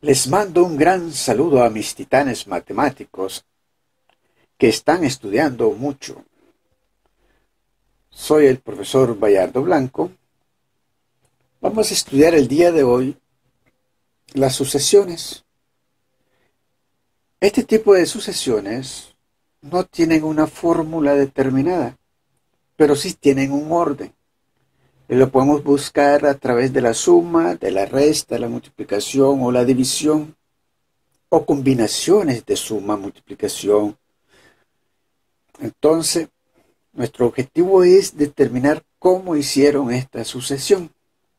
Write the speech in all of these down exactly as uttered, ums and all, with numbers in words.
Les mando un gran saludo a mis titanes matemáticos que están estudiando mucho. Soy el profesor Bayardo Blanco. Vamos a estudiar el día de hoy las sucesiones. Este tipo de sucesiones no tienen una fórmula determinada, pero sí tienen un orden. Y lo podemos buscar a través de la suma, de la resta, la multiplicación o la división, o combinaciones de suma, multiplicación. Entonces, nuestro objetivo es determinar cómo hicieron esta sucesión.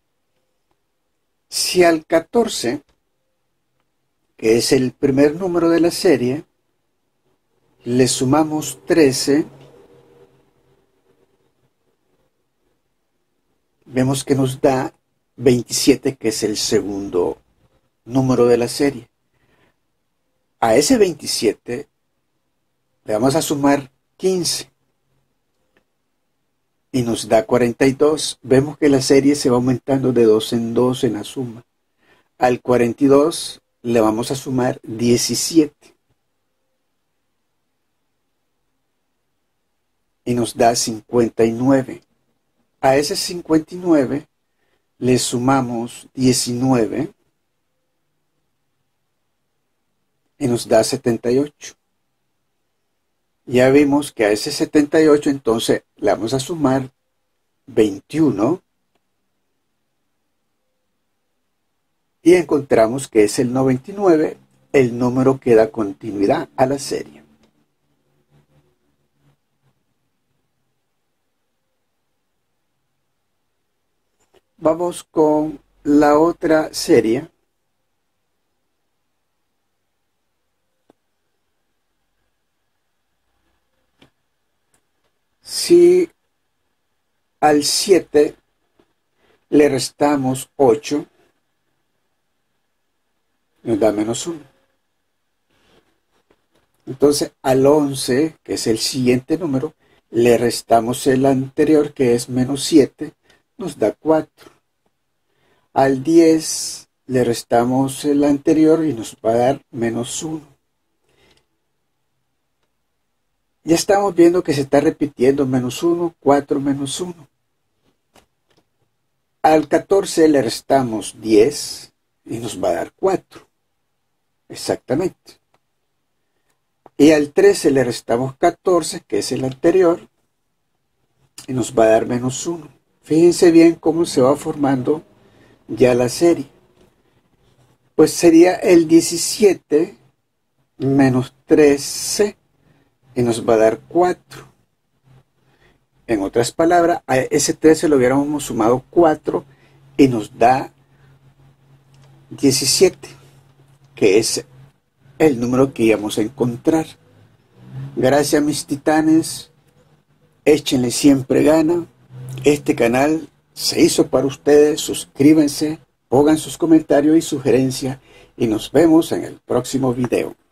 Si al catorce, que es el primer número de la serie, le sumamos trece, vemos que nos da veintisiete, que es el segundo número de la serie. A ese veintisiete le vamos a sumar quince y nos da cuarenta y dos. Vemos que la serie se va aumentando de dos en dos en la suma. Al cuarenta y dos le vamos a sumar diecisiete y nos da cincuenta y nueve. A ese cincuenta y nueve le sumamos diecinueve y nos da setenta y ocho. Ya vimos que a ese setenta y ocho entonces le vamos a sumar veintiuno y encontramos que es el noventa y nueve, el número que da continuidad a la serie. Vamos con la otra serie. Si al siete le restamos ocho, nos da menos uno. Entonces al once, que es el siguiente número, le restamos el anterior, que es menos siete, nos da cuatro. Al diez le restamos el anterior y nos va a dar menos uno. Ya estamos viendo que se está repitiendo menos uno, cuatro, menos uno. Al catorce le restamos diez y nos va a dar cuatro. Exactamente. Y al trece le restamos catorce, que es el anterior, y nos va a dar menos uno. Fíjense bien cómo se va formando ya la serie. Pues sería el diecisiete menos trece y nos va a dar cuatro. En otras palabras, a ese trece lo hubiéramos sumado cuatro y nos da diecisiete, que es el número que íbamos a encontrar. Gracias, mis titanes. Échenle siempre gana. Este canal se hizo para ustedes. Suscríbanse, pongan sus comentarios y sugerencias y nos vemos en el próximo video.